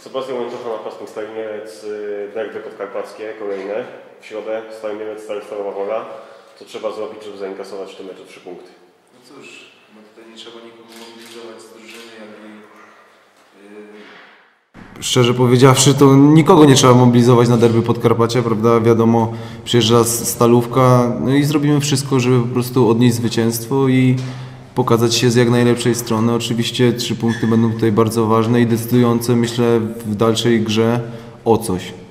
Sebastian Łańczucha, napastnik Stali Mielec, derby podkarpackie, kolejne. W środę Stali Mielec, Stalowa Wola. Co trzeba zrobić, żeby zainkasować w tym meczu 3 punkty? No cóż, no tutaj nie trzeba nikogo mobilizować z drużyny, Szczerze powiedziawszy, to nikogo nie trzeba mobilizować na derby Podkarpacia, prawda? Wiadomo, przyjeżdża Stalówka, no i zrobimy wszystko, żeby po prostu odnieść zwycięstwo i pokazać się z jak najlepszej strony. Oczywiście 3 punkty będą tutaj bardzo ważne i decydujące, myślę, w dalszej grze o coś.